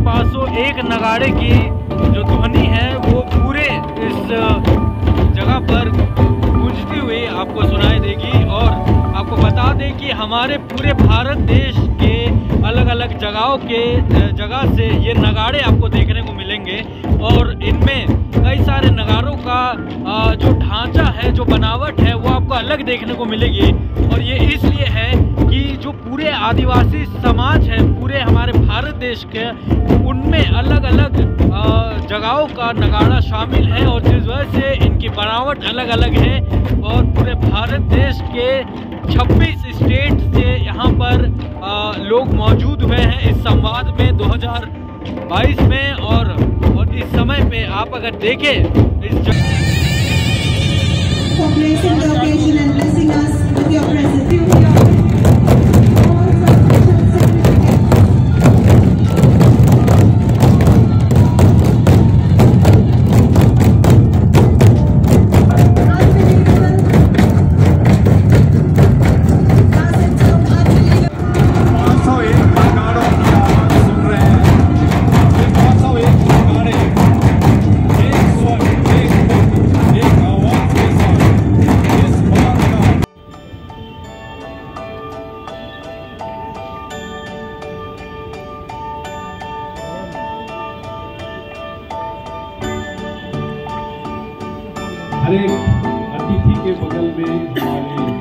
द-2022 नगाड़े की जो ध्वनि है वो पूरे इस जगह पर गूंजती हुई आपको सुनाई देगी। और आपको बता दें कि हमारे पूरे भारत देश के अलग अलग जगह से ये नगाड़े आपको देखने को मिलेंगे। और इनमें कई सारे नगाड़ों का जो ढांचा है, जो बनावट है, वो आपको अलग देखने को मिलेगी। और ये इसलिए है कि जो पूरे आदिवासी समाज है पूरे हमारे भारत देश के, उनमें अलग अलग जगहों का नगाड़ा शामिल है और जिस वजह से इनकी बनावट अलग अलग है। और पूरे भारत देश के 26 स्टेट से यहाँ पर लोग मौजूद हुए हैं इस संवाद में 2022 में। और इस समय पे आप अगर देखें इस हर एक अतिथि के बगल में हमारे